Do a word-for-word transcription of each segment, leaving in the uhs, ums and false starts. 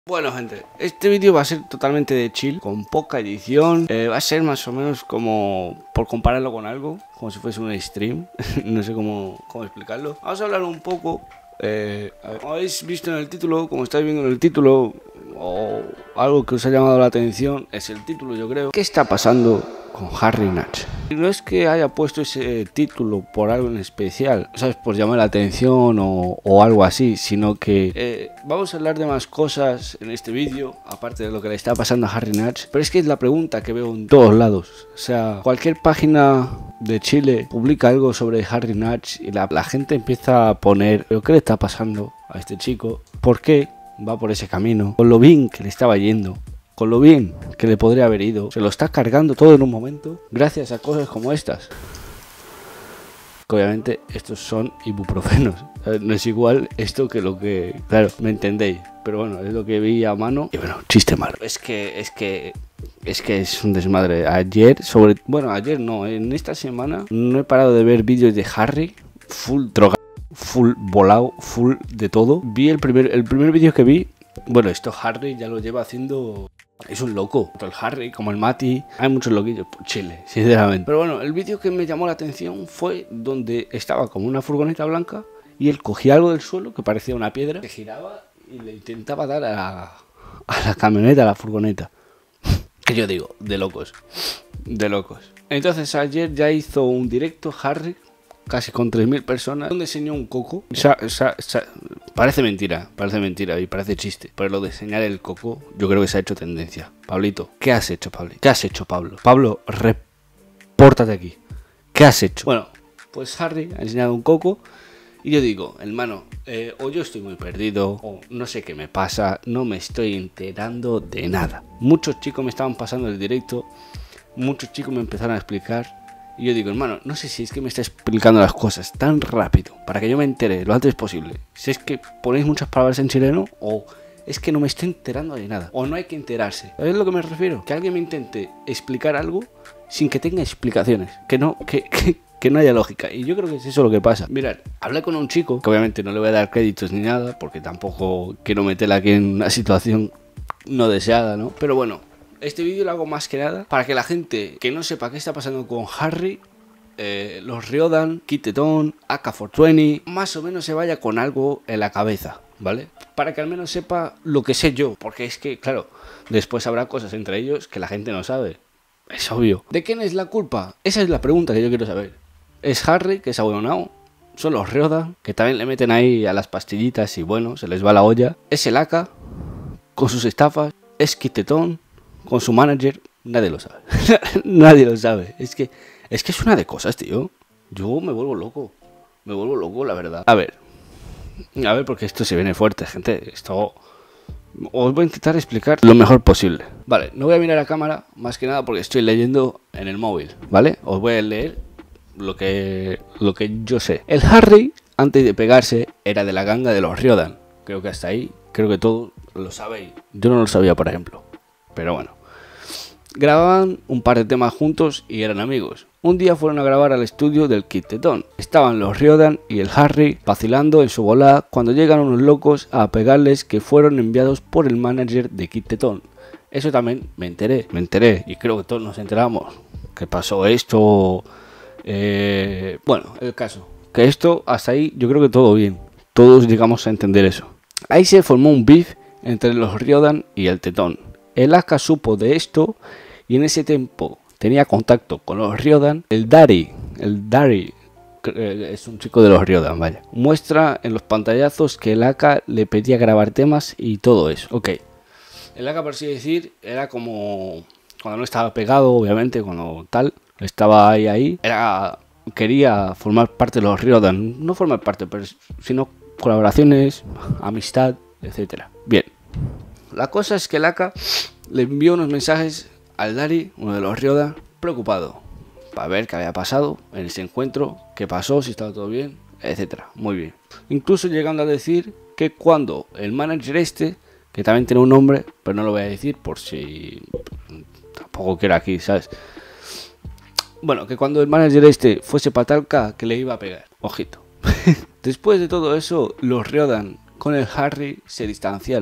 Bueno gente, este vídeo va a ser totalmente de chill, con poca edición, eh, va a ser más o menos como, por compararlo con algo, como si fuese un stream, no sé cómo, cómo explicarlo. Vamos a hablar un poco, eh, como habéis visto en el título, como estáis viendo en el título, o algo que os ha llamado la atención, es el título yo creo. ¿Qué está pasando con Harry Natch? Y no es que haya puesto ese título por algo en especial, ¿sabes? Por llamar la atención o, o algo así, sino que eh, vamos a hablar de más cosas en este vídeo, aparte de lo que le está pasando a Harry Natch. Pero es que es la pregunta que veo en todos lados. O sea, cualquier página de Chile publica algo sobre Harry Natch y la, la gente empieza a poner, ¿pero qué le está pasando a este chico? ¿Por qué va por ese camino? Con lo bien que le estaba yendo, con lo bien que le podría haber ido, se lo está cargando todo en un momento gracias a cosas como estas. Que obviamente estos son ibuprofenos, no es igual esto que lo que, claro, me entendéis, pero bueno, es lo que vi a mano y bueno, chiste malo. Es que es que es que es un desmadre. Ayer sobre, bueno, ayer no, en esta semana no he parado de ver vídeos de Harry full droga, full volado, full de todo. Vi el primer el primer vídeo que vi. Bueno, esto Harry ya lo lleva haciendo. Es un loco, tanto el Harry como el Mati. Hay muchos loquillos por Chile, sinceramente. Pero bueno, el vídeo que me llamó la atención fue donde estaba como una furgoneta blanca y él cogía algo del suelo que parecía una piedra, que giraba y le intentaba dar a la, a la camioneta, a la furgoneta. Que yo digo, de locos, de locos. Entonces ayer ya hizo un directo Harry, casi con tres mil personas, donde enseñó un coco. Sa, sa, sa, parece mentira, parece mentira y parece chiste, pero lo de enseñar el coco yo creo que se ha hecho tendencia. Pablito, ¿qué has hecho, Pablo? ¿Qué has hecho, Pablo? Pablo, repórtate aquí. ¿Qué has hecho? Bueno, pues Harry ha enseñado un coco y yo digo, hermano, eh, o yo estoy muy perdido, o no sé qué me pasa, no me estoy enterando de nada. Muchos chicos me estaban pasando el directo, muchos chicos me empezaron a explicar. Y yo digo, hermano, no sé si es que me está explicando las cosas tan rápido para que yo me entere lo antes posible. Si es que ponéis muchas palabras en chileno o es que no me estoy enterando de nada. O no hay que enterarse. ¿Sabéis a lo que me refiero? Que alguien me intente explicar algo sin que tenga explicaciones. Que no, que, que, que no haya lógica. Y yo creo que es eso lo que pasa. Mirad, hablé con un chico, que obviamente no le voy a dar créditos ni nada, porque tampoco quiero meterla aquí en una situación no deseada, ¿no? Pero bueno, este vídeo lo hago más que nada para que la gente que no sepa qué está pasando con Harry, eh, los Ryodan, Kitteton, A K cuatrocientos veinte, más o menos se vaya con algo en la cabeza, ¿vale? Para que al menos sepa lo que sé yo, porque es que, claro, después habrá cosas entre ellos que la gente no sabe. Es obvio. ¿De quién es la culpa? Esa es la pregunta que yo quiero saber. ¿Es Harry, que es abuelonao? ¿Son los Ryodan, que también le meten ahí a las pastillitas y bueno, se les va la olla? ¿Es el A K, con sus estafas? ¿Es Kitteton, con su manager? Nadie lo sabe. Nadie lo sabe. Es que, es que es una de cosas, tío. Yo me vuelvo loco. Me vuelvo loco, la verdad. A ver. A ver, porque esto se viene fuerte, gente. Esto os voy a intentar explicar lo mejor posible. Vale, no voy a mirar a cámara, más que nada porque estoy leyendo en el móvil, ¿vale? Os voy a leer lo que, lo que yo sé. El Harry, antes de pegarse, era de la ganga de los Ryodan. Creo que hasta ahí, creo que todos lo sabéis. Yo no lo sabía, por ejemplo. Pero bueno. Grababan un par de temas juntos y eran amigos. Un día fueron a grabar al estudio del Kitteton. Estaban los Ryodan y el Harry vacilando en su bola cuando llegan unos locos a pegarles que fueron enviados por el manager de Kitteton. Eso también me enteré, me enteré y creo que todos nos enteramos. ¿Qué pasó esto? Eh, bueno, el caso. Que esto, hasta ahí, yo creo que todo bien. Todos llegamos a entender eso. Ahí se formó un beef entre los Ryodan y el Tetón. El A K supo de esto y en ese tiempo tenía contacto con los Ryodan. El Dari, el Dari, es un chico de los Ryodan, vaya, muestra en los pantallazos que el A K le pedía grabar temas y todo eso. Ok, el A K, por así decir, era como cuando no estaba pegado, obviamente, cuando tal, estaba ahí, ahí, era, quería formar parte de los Ryodan, no formar parte, pero sino colaboraciones, amistad, etcétera. Bien. La cosa es que el A K le envió unos mensajes al Dari, uno de los Ryodan, preocupado, para ver qué había pasado en ese encuentro, qué pasó, si estaba todo bien, etcétera. Muy bien. Incluso llegando a decir que cuando el manager este, que también tiene un nombre, pero no lo voy a decir por si tampoco quiero aquí, ¿sabes? Bueno, que cuando el manager este fuese para Talca, que le iba a pegar. Ojito. Después de todo eso, los Ryodan con el Harry se distanciaron,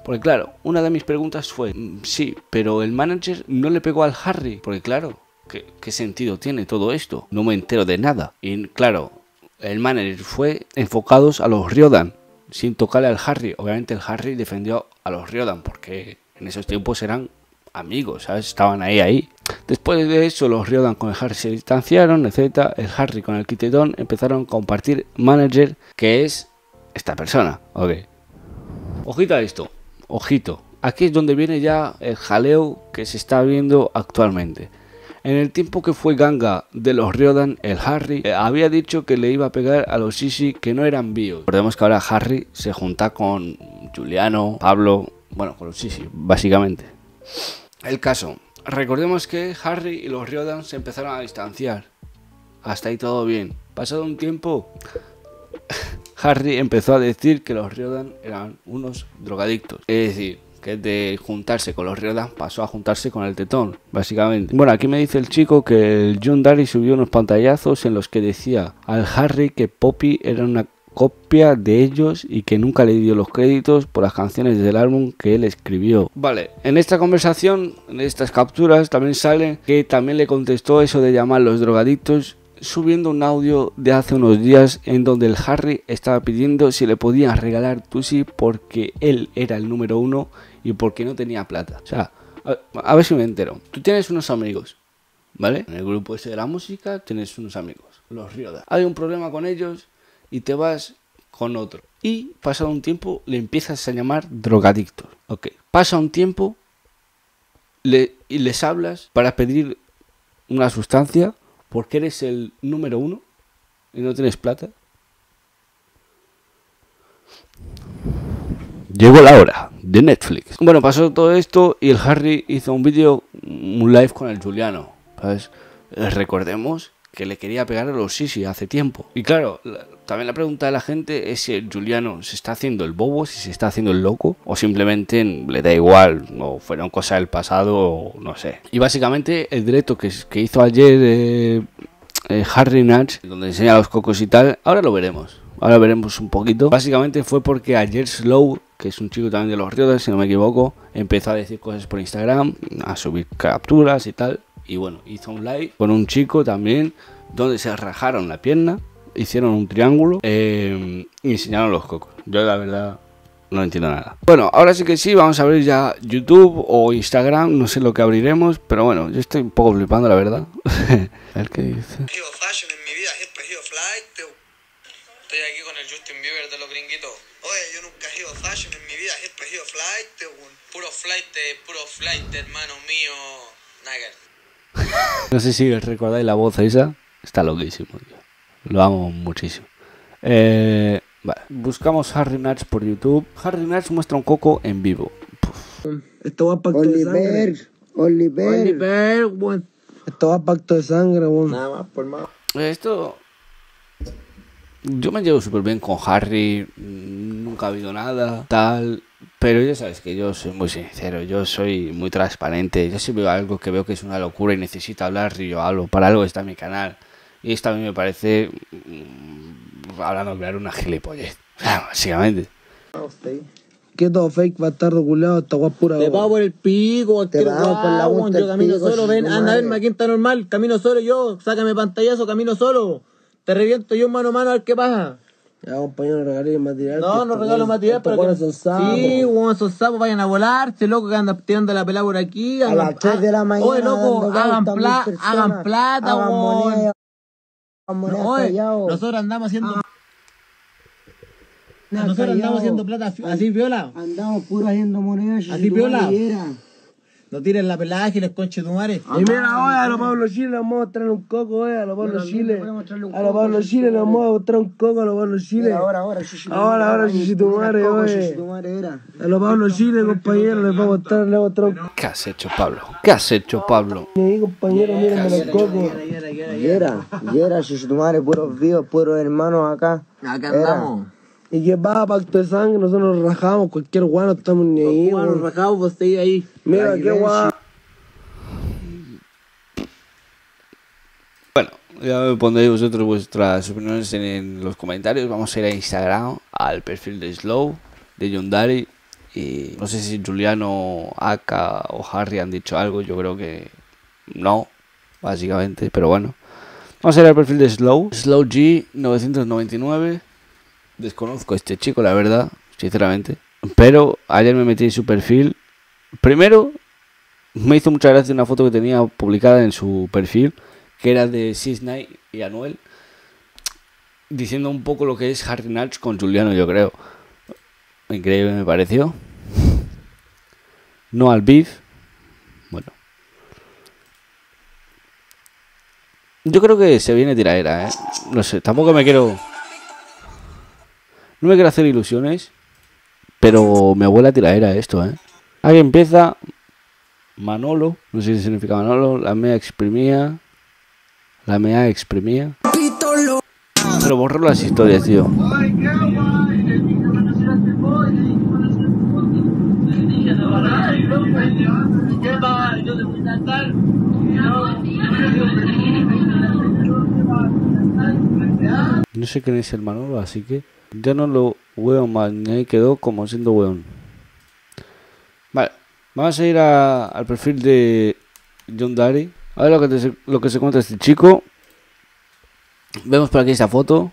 Porque claro, una de mis preguntas fue, sí, pero el manager no le pegó al Harry. Porque claro, ¿qué, qué sentido tiene todo esto? No me entero de nada. Y claro, el manager fue enfocados a los Riordan, sin tocarle al Harry. Obviamente el Harry defendió a los Riordan porque en esos tiempos eran amigos, ¿sabes? Estaban ahí, ahí. Después de eso, los Riordan con el Harry se distanciaron, etcétera. El Harry con el Quitedón empezaron a compartir manager, que es esta persona. Ok. Ojito a esto. Ojito. Aquí es donde viene ya el jaleo que se está viendo actualmente. En el tiempo que fue ganga de los Riordan, el Harry eh, había dicho que le iba a pegar a los Sisi que no eran bios. Recordemos que ahora Harry se junta con Giuliano, Pablo, bueno, con los Sisi, básicamente. El caso, recordemos que Harry y los Riordan se empezaron a distanciar. Hasta ahí todo bien. Pasado un tiempo, Harry empezó a decir que los Riordan eran unos drogadictos. Es decir, que de juntarse con los Riordan pasó a juntarse con el Tetón, básicamente. Bueno, aquí me dice el chico que el Yandere subió unos pantallazos en los que decía al Harry que Poppy era una copia de ellos y que nunca le dio los créditos por las canciones del álbum que él escribió. Vale, en esta conversación, en estas capturas, también sale que también le contestó eso de llamar los drogadictos, subiendo un audio de hace unos días en donde el Harry estaba pidiendo si le podían regalar Tusi porque él era el número uno y porque no tenía plata. O sea, a, a ver si me entero. Tú tienes unos amigos, ¿vale? En el grupo ese de la música tienes unos amigos, los Riordan. Hay un problema con ellos y te vas con otro. Y pasado un tiempo le empiezas a llamar drogadictos. Ok. Pasa un tiempo le, y les hablas para pedir una sustancia porque eres el número uno y no tienes plata. Llegó la hora de Netflix. Bueno, pasó todo esto y el Harry hizo un vídeo, un live con el Giuliano, ¿sabes? Recordemos que le quería pegar a los Sisi hace tiempo. Y claro, la, también la pregunta de la gente es si el Giuliano se está haciendo el bobo, si se está haciendo el loco, o simplemente le da igual, o fueron cosas del pasado, o no sé. Y básicamente el directo que, que hizo ayer eh, eh, Harry Natch, donde enseña los cocos y tal, ahora lo veremos. Ahora veremos un poquito. Básicamente fue porque ayer Slow, que es un chico también de los Riordan, si no me equivoco, empezó a decir cosas por Instagram, a subir capturas y tal. Y bueno, hizo un live con un chico también, donde se rajaron la pierna, hicieron un triángulo eh, y enseñaron los cocos. Yo la verdad no entiendo nada. Bueno, ahora sí que sí, vamos a abrir ya YouTube o Instagram, no sé lo que abriremos, pero bueno, yo estoy un poco flipando, la verdad. A ver qué dice. Estoy aquí con el Justin Bieber de los gringuitos. Oye, yo nunca he ido fashion en mi vida, siempre he ido flight, puro flight, puro flight, hermano mío. Nugget. No sé si recordáis la voz esa, está loquísimo, tío. Lo amo muchísimo. Eh, vale. Buscamos Harry Natch por YouTube. Harry Natch muestra un coco en vivo. Puf. Esto va a pacto de sangre. Oliver, Oliver, weón. Esto va a pacto de sangre, weón. Nada más, por más. Esto... Yo me llevo súper bien con Harry, nunca ha habido nada, tal, pero ya sabes que yo soy muy sincero, yo soy muy transparente, yo si veo algo que veo que es una locura y necesito hablar, yo hablo, para algo está mi canal, y esto a mí me parece, hablando claro, una gilipollez, básicamente. Que todo fake, va a estar regulado, esta guapa pura. Te pago por el pico, te pago por la punta. Yo camino pico, solo, ven, anda a verme, aquí está normal, camino solo yo, sácame pantallazo, camino solo. Te reviento yo mano a mano a ver qué pasa. Ya, compañero, regalé material. No, no regalo material, pero que... son sapos. Sí, weón, son sapos, vayan a volarse, loco, que andan tirando la pelada por aquí. A las tres de la mañana. Oye, loco, hagan, pla hagan plata, weón. Oye, nosotros andamos haciendo... Nosotros andamos haciendo plata así, viola. Andamos puro haciendo monedas. Así, viola. No tiren la pelada, giles, conche tu madre. Y mira, oye, a los Pablo Chile les vamos a mostrar un coco, oye, a los Pablo Chile. A los Pablo Chile les vamos a mostrar un coco, a los Pablo Chile. Ahora, ahora, ahora, ahora, chichi tu madre, oye. A los Pablo Chile, compañero, les vamos a mostrar, les vamos a mostrar un... ¿Qué has hecho, Pablo? ¿Qué has hecho, Pablo? Mi compañero, mírenme los cocos. Yera, Yera, chichi tu madre, puros vivos, puros hermanos acá. Acá andamos. Y que va, pacto de sangre, nosotros nos rajamos, cualquier guano estamos ni ahí. Nos rajamos, pues ahí, ahí. Mira, qué guay. Bueno, ya me pondréis vosotros vuestras opiniones en, en los comentarios. Vamos a ir a Instagram, al perfil de Slow, de Yandere, Y no sé si Juliano, Aka o Harry han dicho algo. Yo creo que no, básicamente. Pero bueno. Vamos a ver el perfil de Slow. Slow G novecientos noventa y nueve. Desconozco a este chico, la verdad, sinceramente. Pero ayer me metí en su perfil. Primero, me hizo mucha gracia una foto que tenía publicada en su perfil, que era de Six Nine y Anuel, diciendo un poco lo que es Harry Natch con Juliano, yo creo. Increíble me pareció. No al beef. Bueno. Yo creo que se viene tiradera, ¿eh? No sé, tampoco me quiero... No me quiero hacer ilusiones, pero me huele a tiradera esto, ¿eh? Ahí empieza Manolo, no sé si significa Manolo, la mea exprimía, la mea exprimía. Pero borro las historias, tío. No sé quién es el Manolo, así que ya no lo veo más, ni ahí quedó como siendo weón. Vale, vamos a ir a, al perfil de John Daddy. A ver lo que, te, lo que se cuenta este chico. Vemos por aquí esta foto.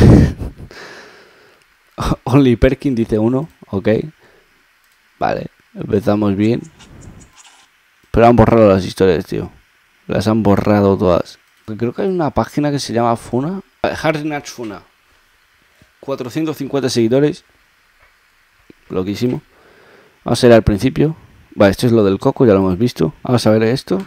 Only Perkin dice uno, ok. Vale, empezamos bien. Pero han borrado las historias, tío. Las han borrado todas. Creo que hay una página que se llama Funa. Harry Natch Funa. cuatrocientos cincuenta seguidores. Loquísimo. Vamos a ir al principio. Vale, esto es lo del coco, ya lo hemos visto. Vamos a ver esto.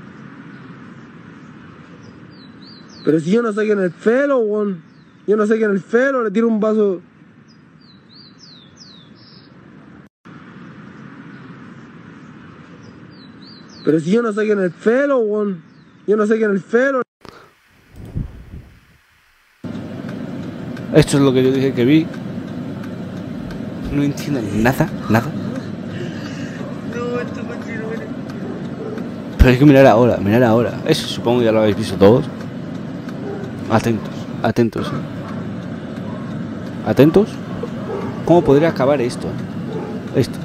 Pero si yo no sé quién es el Felo, weón. Yo no sé quién es el Felo, le tiro un vaso. Pero si yo no sé quién es el Felo, weón. Yo no sé quién es el Felo. Esto es lo que yo dije que vi. No entiendo nada, nada. Pero hay que mirar ahora, mirar ahora. Eso supongo que ya lo habéis visto todos. Atentos, atentos. ¿Atentos? ¿Cómo podría acabar esto? Esto.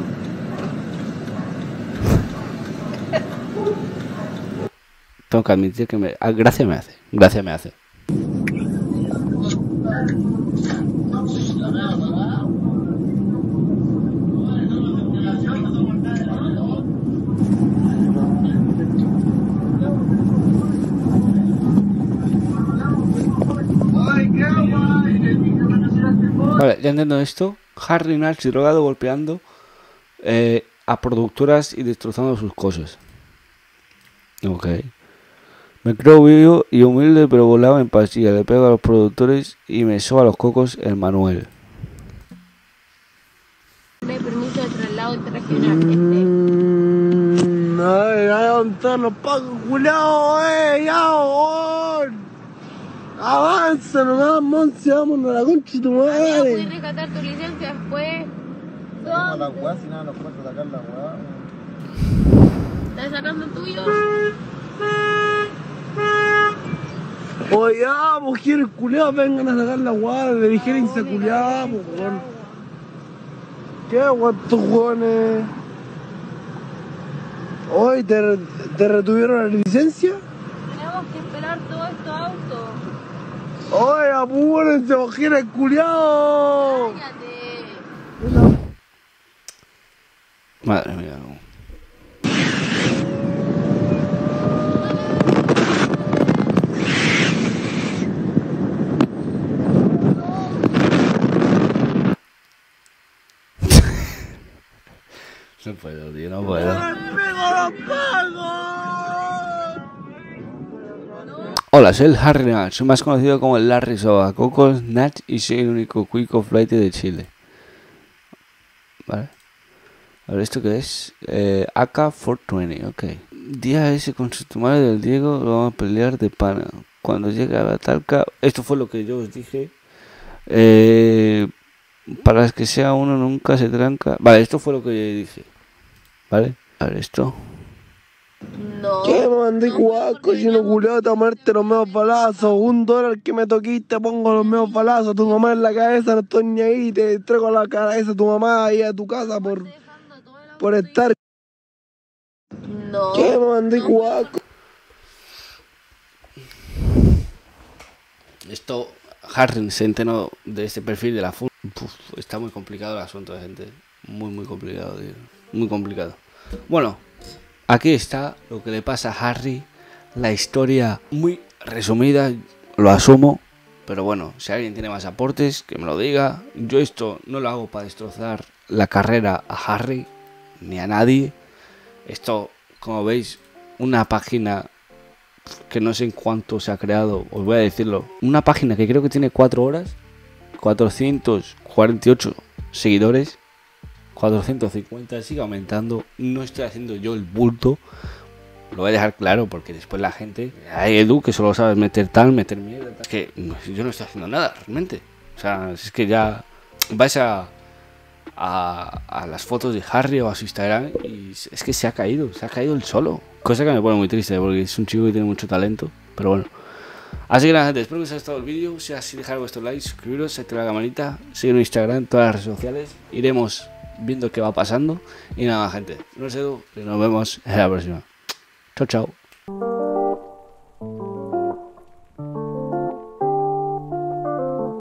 Tengo que admitir que me... Ah, gracia me hace, gracia me hace. Vale, ya entiendo esto. Harry Natch drogado golpeando eh, a productoras y destrozando sus cosas. Ok. Me creo vivo y humilde, pero volaba en pastilla. Le pego a los productores y me soba los cocos el Manuel. Me permiso de traslado interregional. Mmm. Ay, ay, ¿dónde están los pacos culiados, eh? Ya, weón. Avanza nomás, Monse, vámonos a la concha de tu Amigo, madre. puedes rescatar tu licencia después. A la weá, si nada nos puede sacar la weá. ¿Estás sacando el tuyo? Oye, ya, mujeres culiadas, vengan a sacar la guarda, le dijeron se culiamos, weón. ¿Qué, weón, estos weones? Oye, ¿te, ¿te retuvieron la licencia? Tenemos que esperar todos estos autos. Oye, apúrense, mujeres culiados. Cállate. Madre mía. No. No puedo, tío, no puedo. Hola, soy el Harry Natch, soy más conocido como el Larry Sobacocos Natch y soy el único cuico flight de Chile. Vale. A ver, ¿esto qué es? Eh, A K cuatrocientos veinte, ok. Día ese con su madre del Diego, lo vamos a pelear de pana. Cuando llegue a la Talca, esto fue lo que yo os dije. Eh, para que sea uno nunca se tranca. Vale, esto fue lo que yo dije. Vale, a ver esto. No. ¿Qué me mandé No, cubasco, porque chino veníamos- culiao, te muerte los meos balazos? Un dólar que me toquiste, pongo los meos balazos. Tu mamá en la cabeza, no estoy ni ahí. Te traigo la cabeza a tu mamá ahí a tu casa por, Dejando todo el auto por y- estar. No. ¿Qué me mandé No, cubasco? Esto, Harry se enteró de este perfil de la F U N. Puf, está muy complicado el asunto, gente. Muy, muy complicado, tío. Muy complicado. Bueno, aquí está lo que le pasa a Harry. La historia muy resumida, lo asumo. Pero bueno, si alguien tiene más aportes, que me lo diga. Yo esto no lo hago para destrozar la carrera a Harry, ni a nadie. Esto, como veis, una página que no sé en cuánto se ha creado, os voy a decirlo. Una página que creo que tiene cuatro horas, cuatrocientos cuarenta y ocho seguidores, cuatrocientos cincuenta, sigue aumentando. No estoy haciendo yo el bulto, lo voy a dejar claro, porque después la gente, hay Edu que solo sabe meter tal, meter mierda, tal, que no, yo no estoy haciendo nada realmente. O sea, es que ya vais a, a, a las fotos de Harry o a su Instagram y es que se ha caído, se ha caído el solo. Cosa que me pone muy triste porque es un chico que tiene mucho talento, pero bueno. Así que nada, gente, espero que os haya gustado el vídeo. Si es así, dejad vuestro like, suscribiros, activar la campanita, seguir en Instagram, todas las redes sociales. Iremos viendo qué va pasando. Y nada, gente, no os Edu, y nos vemos en la próxima. Chao, chao.